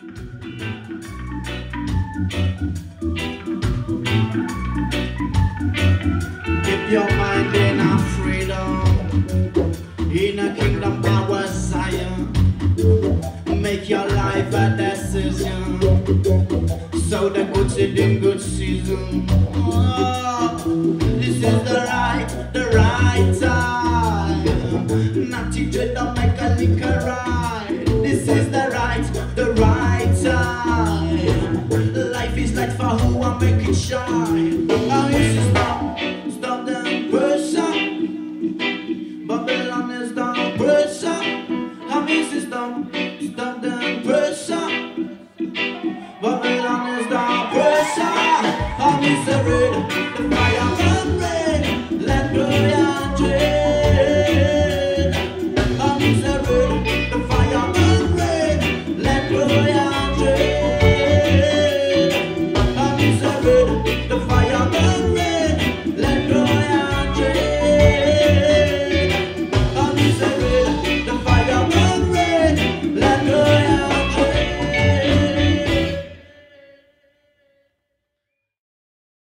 Keep your mind in a freedom, in a kingdom power Zion. Make your life a decision, so the good in good season. Oh, this is the right time. Not to don't make a liquor right. This is the right time. Life is like for who I make it shine. I used to stop the pressure. Babylon is the pressure. I used to stop the pressure. Babylon is the pressure. I miss the red, the fire burn red. Let go your dread. I miss the red, the fire burn red. Let go.